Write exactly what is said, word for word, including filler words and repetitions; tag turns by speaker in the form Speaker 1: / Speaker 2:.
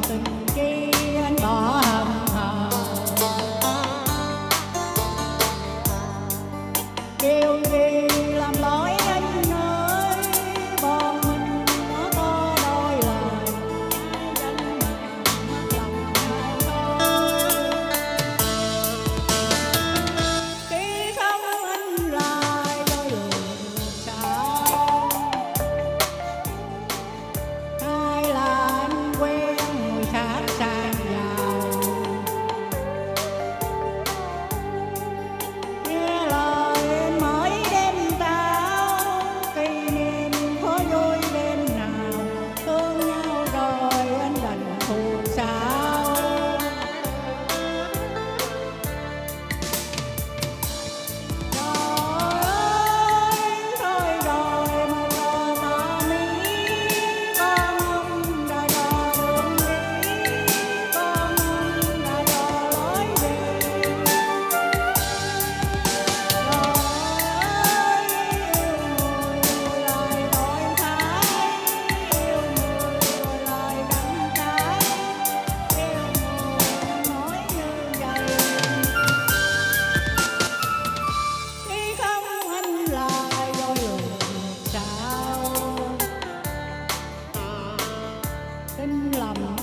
Speaker 1: tình chi anh bỏ hầm hờ. Điều gì làm lỗi anh ơi, bọn mình nó có đôi lời hai bên mất lòng nhau thôi. Khi không anh lại đôi lời sao, hay là anh quen người khác sang giàu. Nghe lời em mới đêm tao, kỷ niệm có vui đêm nào, thương nhau rồi anh đành thù sao. Trời ơi, thôi rồi một giờ tà mí, con ông đã đò đường đi, con ông đã đò lối về. Trời ơi, yêu người rồi lại đổi thay, yêu người rồi lại đắng cay, yêu người nói như vậy. Khi không anh lại đôi lời sao, tin lầm